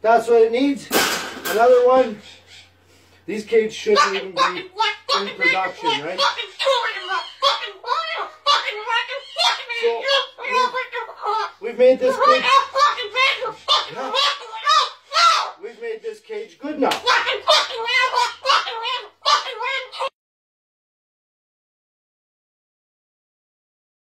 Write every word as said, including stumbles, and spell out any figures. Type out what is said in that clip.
That's what it needs. Another one. These cages shouldn't even be in production, right? So we've, we've made this cage. We've made this cage good enough.